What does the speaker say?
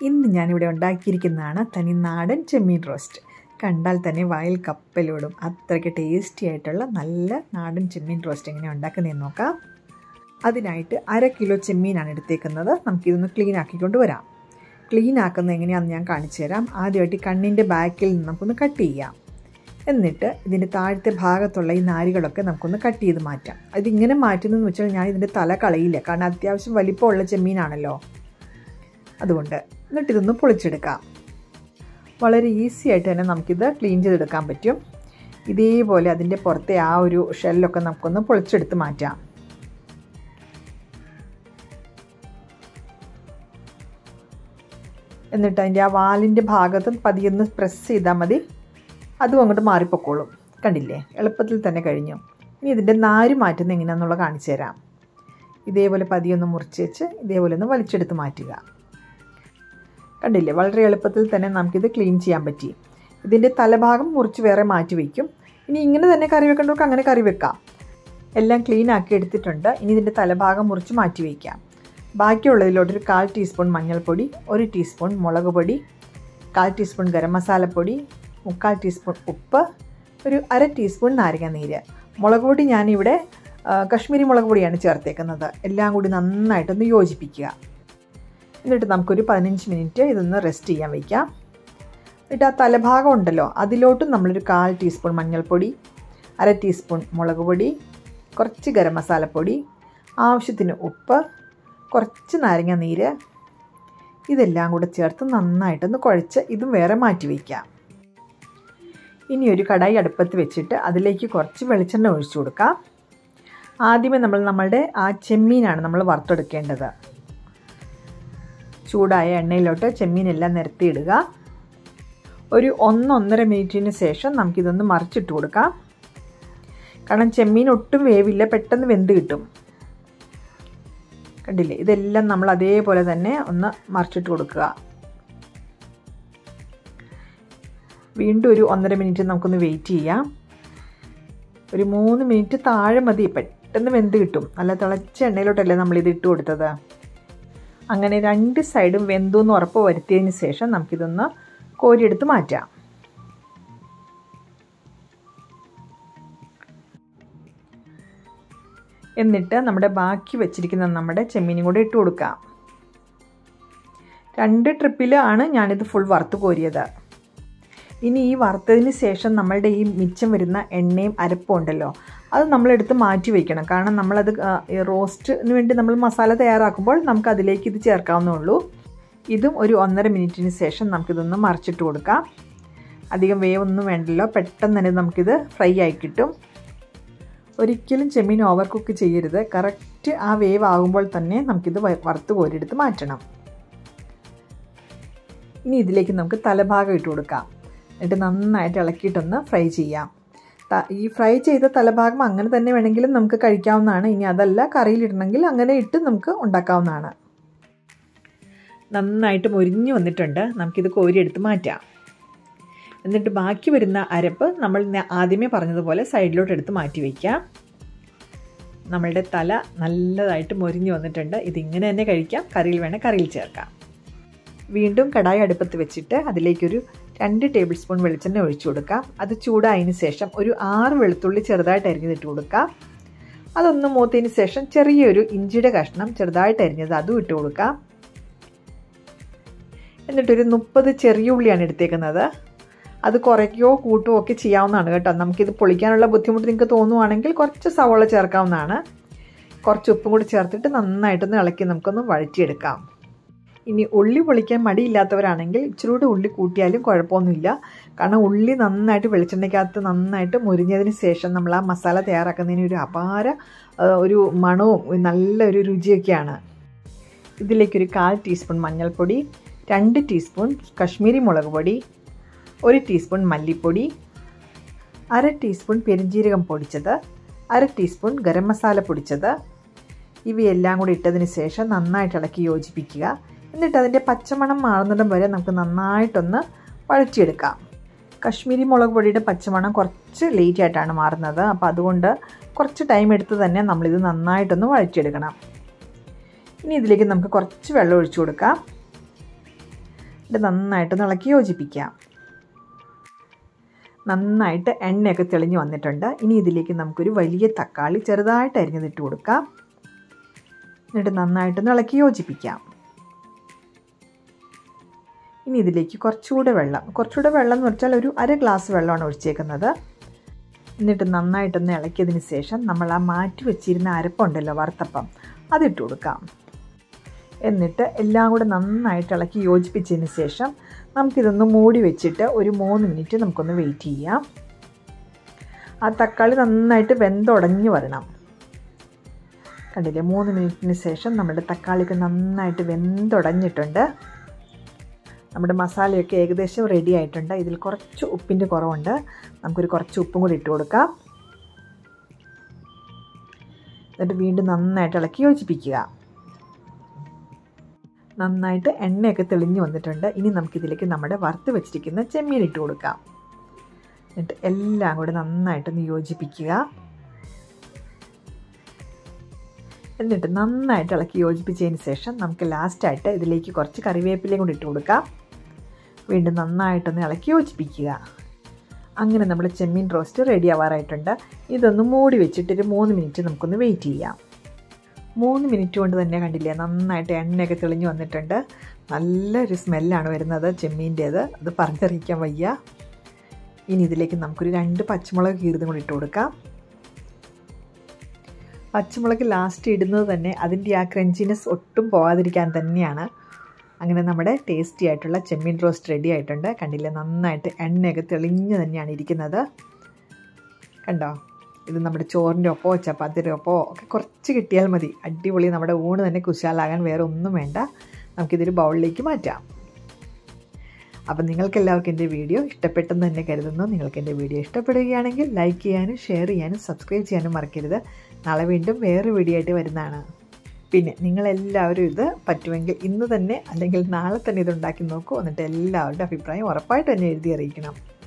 ഇന്ന് ഞാനിവിടെ ഉണ്ടാക്കിയിരിക്കുന്നതാണ് തനിനാടൻ ചെമ്മീൻ റോസ്റ്റ്. കണ്ടാൽ തന്നെ വായിൽ കപ്പലോടും. അത്രയ്ക്ക് ടേസ്റ്റി ആയിട്ടുള്ള നല്ല നാടൻ ചെമ്മീൻ റോസ്റ്റ് എങ്ങനെയാണ് ഉണ്ടാക്കുന്നതെന്ന് നോക്കാം. അതിനായിട്ട് 1/2 കിലോ ചെമ്മീനാണ് എടുത്തേക്കുന്നത്. നമുക്കിതൊന്ന് ക്ലീൻ ആക്കിക്കൊണ്ട് വരാം. ക്ലീൻ ആക്കുന്നത് എങ്ങനെയാണെന്ന് ഞാൻ കാണിച്ചു തരാം. ആദ്യമായിട്ട് ഈ കണ്ണിൻ്റെ ബാക്കിൽ നിന്ന് നമുക്കൊന്ന് കട്ട് ചെയ്യാം. എന്നിട്ട് ഇതിൻ്റെ താഴത്തെ ഭാഗത്തുള്ള ഈ നാരുകളൊക്കെ നമുക്കൊന്ന് കട്ട് ചെയ്ത് മാറ്റാം. അതിങ്ങനെ മാറ്റുന്നതെന്ന് വെച്ചാൽ ഞാൻ ഇതിൻ്റെ തല കളയില്ല, കാരണം അത്യാവശ്യം വലിപ്പമുള്ള ചെമ്മീനാണല്ലോ, അതുകൊണ്ട്. എന്നിട്ട് ഇതൊന്ന് പൊളിച്ചെടുക്കാം. വളരെ ഈസി ആയിട്ട് തന്നെ നമുക്കിത് ക്ലീൻ ചെയ്തെടുക്കാൻ പറ്റും. ഇതേപോലെ അതിൻ്റെ പുറത്തെ ആ ഒരു ഷെല്ലൊക്കെ നമുക്കൊന്ന് പൊളിച്ചെടുത്ത് മാറ്റാം. എന്നിട്ട് അതിൻ്റെ ആ വാലിൻ്റെ ഭാഗത്തും പതിയൊന്ന് പ്രസ് ചെയ്താൽ മതി, അതും അങ്ങോട്ട് മാറിപ്പോക്കോളും. കണ്ടില്ലേ, എളുപ്പത്തിൽ തന്നെ കഴിഞ്ഞു. ഇനി ഇതിൻ്റെ നാര് മാറ്റുന്നത് എങ്ങനെയാണെന്നുള്ള കാണിച്ചു തരാം. ഇതേപോലെ പതിയൊന്ന് മുറിച്ച് വെച്ച് ഇതേപോലെ ഒന്ന് വലിച്ചെടുത്ത് മാറ്റുക. കണ്ടില്ലേ, വളരെ എളുപ്പത്തിൽ തന്നെ നമുക്കിത് ക്ലീൻ ചെയ്യാൻ പറ്റി. ഇതിൻ്റെ തലഭാഗം മുറിച്ച് വേറെ മാറ്റി വയ്ക്കും. ഇനി ഇങ്ങനെ തന്നെ കറി വെക്കേണ്ടവർക്ക് അങ്ങനെ കറി വെക്കാം. എല്ലാം ക്ലീൻ ആക്കി എടുത്തിട്ടുണ്ട്. ഇനി ഇതിൻ്റെ തലഭാഗം മുറിച്ച് മാറ്റി വയ്ക്കാം. ബാക്കിയുള്ളതിലോട്ടൊരു 1/4 ടീസ്പൂൺ മഞ്ഞൾപ്പൊടി, 1 ടീസ്പൂൺ മുളക് പൊടി, 1/4 ടീസ്പൂൺ ഗരം മസാലപ്പൊടി, 3/4 ടീസ്പൂൺ ഉപ്പ്, ഒരു 1/2 ടീസ്പൂൺ നാരങ്ങാനീര്. മുളക് പൊടി ഞാനിവിടെ കശ്മീരി മുളക് പൊടിയാണ് ചേർത്തേക്കുന്നത്. എല്ലാം കൂടി നന്നായിട്ടൊന്ന് യോജിപ്പിക്കുക. എന്നിട്ട് നമുക്കൊരു 15 മിനിറ്റ് ഇതൊന്ന് റെസ്റ്റ് ചെയ്യാൻ വയ്ക്കാം. എന്നിട്ട് ആ തലഭാഗം ഉണ്ടല്ലോ, അതിലോട്ടും നമ്മളൊരു 1/4 ടീസ്പൂൺ മഞ്ഞൾപ്പൊടി, 1/2 ടീസ്പൂൺ മുളക് പൊടി, കുറച്ച് ഗരം മസാലപ്പൊടി, ആവശ്യത്തിന് ഉപ്പ്, കുറച്ച് നാരങ്ങാനീര്, ഇതെല്ലാം കൂടെ ചേർത്ത് നന്നായിട്ടൊന്ന് കുഴച്ച് ഇതും വേറെ മാറ്റി വയ്ക്കാം. ഇനി ഒരു കടായി അടുപ്പത്ത് വെച്ചിട്ട് അതിലേക്ക് കുറച്ച് വെളിച്ചെണ്ണ ഒഴിച്ചു കൊടുക്കാം. ആദ്യമേ നമ്മളുടെ ആ ചെമ്മീനാണ് നമ്മൾ വറുത്തെടുക്കേണ്ടത്. ചൂടായ എണ്ണയിലോട്ട് ചെമ്മീനെല്ലാം നിരത്തിയിടുക. ഒരു 1-1.5 മിനിറ്റിന് ശേഷം നമുക്കിതൊന്ന് മറിച്ചിട്ട് കൊടുക്കാം. കാരണം ചെമ്മീൻ ഒട്ടും വേവില്ല, പെട്ടെന്ന് വെന്ത് കിട്ടും. കണ്ടില്ലേ, ഇതെല്ലാം നമ്മൾ അതേപോലെ തന്നെ ഒന്ന് മറിച്ചിട്ട് കൊടുക്കുക. വീണ്ടും ഒരു 1.5 മിനിറ്റ് നമുക്കൊന്ന് വെയിറ്റ് ചെയ്യാം. ഒരു 3 മിനിറ്റ് താഴെ മതി, പെട്ടെന്ന് വെന്ത് കിട്ടും. നല്ല തിളച്ച എണ്ണയിലോട്ടല്ലേ നമ്മളിത് ഇട്ട് കൊടുത്തത്. അങ്ങനെ 2 സൈഡും വെന്തു എന്ന് ഉറപ്പ് വരുത്തിയതിന് ശേഷം നമുക്കിതൊന്ന് കോരിയെടുത്ത് മാറ്റാം. എന്നിട്ട് നമ്മുടെ ബാക്കി വെച്ചിരിക്കുന്ന നമ്മുടെ ചെമ്മീനും കൂടെ ഇട്ട് കൊടുക്കാം. 2 ട്രിപ്പിലാണ് ഞാനിത് ഫുൾ വറുത്ത് കോരിയത്. ഇനി ഈ വറുത്തതിന് ശേഷം നമ്മളുടെ ഈ മിച്ചം വരുന്ന എണ്ണയും അരപ്പും ഉണ്ടല്ലോ, അത് നമ്മളെടുത്ത് മാറ്റി വയ്ക്കണം. കാരണം നമ്മളത് റോസ്റ്റിന് വേണ്ടി നമ്മൾ മസാല തയ്യാറാക്കുമ്പോൾ നമുക്ക് അതിലേക്ക് ഇത് ചേർക്കാവുന്നേ ഉള്ളൂ. ഇതും ഒരു 1.5 മിനിറ്റിന് ശേഷം നമുക്കിതൊന്ന് മറിച്ചിട്ട് കൊടുക്കാം. അധികം വേവൊന്നും വേണ്ടല്ലോ, പെട്ടെന്ന് തന്നെ നമുക്കിത് ഫ്രൈ ആയി കിട്ടും. ഒരിക്കലും ചെമ്മീൻ ഓവർ കുക്ക് ചെയ്യരുത്. കറക്റ്റ് ആ വേവ് ആകുമ്പോൾ തന്നെ നമുക്കിത് വറുത്ത് കോരിയെടുത്ത് മാറ്റണം. ഇനി ഇതിലേക്ക് നമുക്ക് തലഭാഗം ഇട്ട് കൊടുക്കാം. എന്നിട്ട് നന്നായിട്ട് ഇളക്കിയിട്ടൊന്ന് ഫ്രൈ ചെയ്യാം. ഈ ഫ്രൈ ചെയ്ത തലഭാഗം അങ്ങനെ തന്നെ വേണമെങ്കിലും നമുക്ക് കഴിക്കാവുന്നതാണ്. ഇനി അതല്ല, കറിയിലിടണമെങ്കിൽ അങ്ങനെ ഇട്ട് നമുക്ക് ഉണ്ടാക്കാവുന്നതാണ്. നന്നായിട്ട് മൊരിഞ്ഞ് വന്നിട്ടുണ്ട്. നമുക്കിത് കോരിയെടുത്ത് മാറ്റാം. എന്നിട്ട് ബാക്കി വരുന്ന അരപ്പ് നമ്മൾ ആദ്യമേ പറഞ്ഞതുപോലെ സൈഡിലോട്ട് എടുത്ത് മാറ്റി വയ്ക്കാം. നമ്മളുടെ തല നല്ലതായിട്ട് മൊരിഞ്ഞ് വന്നിട്ടുണ്ട്. ഇതിങ്ങനെ തന്നെ കഴിക്കാം, കറിയിൽ വേണേൽ കറിയിൽ ചേർക്കാം. വീണ്ടും കടായി അടുപ്പത്ത് വെച്ചിട്ട് അതിലേക്കൊരു 2 ടേബിൾ സ്പൂൺ വെളിച്ചെണ്ണ ഒഴിച്ചു കൊടുക്കാം. അത് ചൂടായതിന് ശേഷം ഒരു 6 വെളുത്തുള്ളി ചെറുതായിട്ട് അരിഞ്ഞിട്ട് കൊടുക്കാം. അതൊന്ന് മൂത്തതിന് ശേഷം ചെറിയൊരു ഇഞ്ചിയുടെ കഷ്ണം ചെറുതായിട്ട് അരിഞ്ഞത് അതും ഇട്ട് കൊടുക്കാം. എന്നിട്ടൊരു 30 ചെറിയ ഉള്ളിയാണ് എടുത്തേക്കുന്നത്. അത് കുറയ്ക്കുകയോ കൂട്ടുകയോ ഒക്കെ ചെയ്യാവുന്നതാണ് കേട്ടോ. നമുക്കിത് പൊളിക്കാനുള്ള ബുദ്ധിമുട്ട് നിങ്ങൾക്ക് തോന്നുവാണെങ്കിൽ കുറച്ച് സവോള ചേർക്കാവുന്നതാണ്. കുറച്ച് ഉപ്പും കൂടി ചേർത്തിട്ട് നന്നായിട്ടൊന്ന് ഇളക്കി നമുക്കൊന്ന് വഴറ്റിയെടുക്കാം. ഇനി ഉള്ളി പൊളിക്കാൻ മടിയില്ലാത്തവരാണെങ്കിൽ ഇച്ചിരൂടെ ഉള്ളി കൂട്ടിയാലും കുഴപ്പമൊന്നുമില്ല. കാരണം ഉള്ളി നന്നായിട്ട് വെളിച്ചെണ്ണയ്ക്കകത്ത് നന്നായിട്ട് മുരിഞ്ഞതിന് ശേഷം നമ്മൾ ആ മസാല തയ്യാറാക്കുന്നതിന് ഒരു അപാര ഒരു മണവും നല്ലൊരു രുചിയൊക്കെയാണ്. ഇതിലേക്കൊരു 1/4 ടീസ്പൂൺ മഞ്ഞൾപ്പൊടി, 2 ടീസ്പൂൺ കശ്മീരി മുളക് പൊടി, 1 ടീസ്പൂൺ മല്ലിപ്പൊടി, 1/2 ടീസ്പൂൺ പെരുംജീരകം പൊടിച്ചത്, 1/2 ടീസ്പൂൺ ഗരം മസാല പൊടിച്ചത്, ഇവയെല്ലാം കൂടി ഇട്ടതിന് ശേഷം നന്നായിട്ട് ഇളക്കി യോജിപ്പിക്കുക. എന്നിട്ട് അതിൻ്റെ പച്ചമണം മാറുന്നിടം വരെ നമുക്ക് നന്നായിട്ടൊന്ന് വഴറ്റിയെടുക്കാം. കശ്മീരി മുളക് പൊടിയുടെ പച്ചമണം കുറച്ച് ലേറ്റ് ആയിട്ടാണ് മാറുന്നത്. അപ്പോൾ അതുകൊണ്ട് കുറച്ച് ടൈം എടുത്ത് തന്നെ നമ്മളിത് നന്നായിട്ടൊന്ന് വഴറ്റിയെടുക്കണം. ഇനി ഇതിലേക്ക് നമുക്ക് കുറച്ച് വെള്ളം ഒഴിച്ചു കൊടുക്കാം. ഇത് നന്നായിട്ട് ഇളക്കി യോജിപ്പിക്കാം. നന്നായിട്ട് എണ്ണയൊക്കെ തെളിഞ്ഞ് വന്നിട്ടുണ്ട്. ഇനി ഇതിലേക്ക് നമുക്കൊരു വലിയ തക്കാളി ചെറുതായിട്ട് അരിഞ്ഞതിട്ട് കൊടുക്കാം. എന്നിട്ട് നന്നായിട്ട് ഇളക്കി യോജിപ്പിക്കാം. ഇനി ഇതിലേക്ക് കുറച്ചുകൂടെ വെള്ളം എന്ന് വെച്ചാൽ ഒരു 1/2 ഗ്ലാസ് വെള്ളമാണ് ഒഴിച്ചേക്കുന്നത്. എന്നിട്ട് നന്നായിട്ടൊന്ന് ഇളക്കിയതിന് ശേഷം നമ്മൾ ആ മാറ്റി വെച്ചിരുന്ന അരപ്പുണ്ടല്ലോ, വറുത്തപ്പം, അതിട്ട് കൊടുക്കാം. എന്നിട്ട് എല്ലാം കൂടെ നന്നായിട്ട് ഇളക്കി യോജിപ്പിച്ചതിന് ശേഷം നമുക്കിതൊന്ന് മൂടി വെച്ചിട്ട് ഒരു 3 മിനിറ്റ് നമുക്കൊന്ന് വെയിറ്റ് ചെയ്യാം. ആ തക്കാളി നന്നായിട്ട് വെന്തുടഞ്ഞ് വരണം. കണ്ടില്ലേ, 3 മിനിറ്റിന് ശേഷം നമ്മുടെ തക്കാളിക്ക് നന്നായിട്ട് വെന്തുടഞ്ഞിട്ടുണ്ട്. നമ്മുടെ മസാലയൊക്കെ ഏകദേശം റെഡി ആയിട്ടുണ്ട്. ഇതിൽ കുറച്ച് ഉപ്പിൻ്റെ കുറവുണ്ട്. നമുക്കൊരു കുറച്ച് ഉപ്പും കൂടി ഇട്ട് കൊടുക്കാം. എന്നിട്ട് വീണ്ടും നന്നായിട്ട് ഇളക്കി യോജിപ്പിക്കുക. നന്നായിട്ട് എണ്ണയൊക്കെ തെളിഞ്ഞ് വന്നിട്ടുണ്ട്. ഇനി നമുക്കിതിലേക്ക് നമ്മുടെ വറുത്ത് വെച്ചിരിക്കുന്ന ചെമ്മീൻ ഇട്ട് കൊടുക്കാം. എന്നിട്ട് എല്ലാം കൂടെ നന്നായിട്ടൊന്ന് യോജിപ്പിക്കുക. എന്നിട്ട് നന്നായിട്ട് ഇളക്കി യോജിപ്പിച്ചതിന് ശേഷം നമുക്ക് ലാസ്റ്റായിട്ട് ഇതിലേക്ക് കുറച്ച് കറിവേപ്പിലയും കൂടി ഇട്ട് കൊടുക്കാം. വീണ്ടും നന്നായിട്ടൊന്ന് ഇളക്കി യോജിപ്പിക്കുക. അങ്ങനെ നമ്മുടെ ചെമ്മീൻ റോസ്റ്റ് റെഡി ആവാറായിട്ടുണ്ട്. ഇതൊന്ന് മൂടി വെച്ചിട്ടൊരു 3 മിനിറ്റ് നമുക്കൊന്ന് വെയിറ്റ് ചെയ്യാം. 3 മിനിറ്റ് കൊണ്ട് തന്നെ കണ്ടില്ലേ, നന്നായിട്ട് എണ്ണയൊക്കെ തെളിഞ്ഞ് വന്നിട്ടുണ്ട്. നല്ലൊരു സ്മെല്ലാണ് വരുന്നത് ചെമ്മീൻ്റേത്. അത് പറഞ്ഞറിയിക്കാൻ വയ്യ. ഇനി ഇതിലേക്ക് നമുക്കൊരു 2 പച്ചമുളക് കീറിയതും കൂടി ഇട്ട് കൊടുക്കാം. പച്ചമുളക് ലാസ്റ്റ് ഇടുന്നത് തന്നെ അതിൻ്റെ ആ ക്രഞ്ചിനെസ് ഒട്ടും പോകാതിരിക്കാൻ തന്നെയാണ്. അങ്ങനെ നമ്മുടെ ടേസ്റ്റി ആയിട്ടുള്ള ചെമ്മീൻ റോസ്റ്റ് റെഡി ആയിട്ടുണ്ട്. കണ്ടില്ലേ, നന്നായിട്ട് എണ്ണയൊക്കെ തെളിഞ്ഞ് തന്നെയാണ് ഇരിക്കുന്നത്. കണ്ടോ, ഇത് നമ്മുടെ ചോറിൻ്റെ ഒപ്പമോ ചപ്പാത്തിയുടെ ഒപ്പമോ ഒക്കെ കുറച്ച് കിട്ടിയാൽ മതി. അടിപൊളി, നമ്മുടെ ഊണ് തന്നെ കുശാലാകാൻ വേറെ ഒന്നും വേണ്ട. നമുക്കിതൊരു ബൗളിലേക്ക് മാറ്റാം. അപ്പം നിങ്ങൾക്കെല്ലാവർക്കും എൻ്റെ വീഡിയോ ഇഷ്ടപ്പെട്ടെന്ന് തന്നെ കരുതുന്നു. നിങ്ങൾക്ക് എൻ്റെ വീഡിയോ ഇഷ്ടപ്പെടുകയാണെങ്കിൽ ലൈക്ക് ചെയ്യാനും ഷെയർ ചെയ്യാനും സബ്സ്ക്രൈബ് ചെയ്യാനും മറക്കരുത്. നാളെ വീണ്ടും വേറെ വീഡിയോ ആയിട്ട് വരുന്നതാണ്. പിന്നെ നിങ്ങളെല്ലാവരും ഇത് പറ്റുമെങ്കിൽ ഇന്ന് തന്നെ അല്ലെങ്കിൽ നാളെ തന്നെ ഇതുണ്ടാക്കി നോക്കൂ. എന്നിട്ട് എല്ലാവരുടെ അഭിപ്രായം ഉറപ്പായിട്ട് തന്നെ എഴുതി അറിയിക്കണം.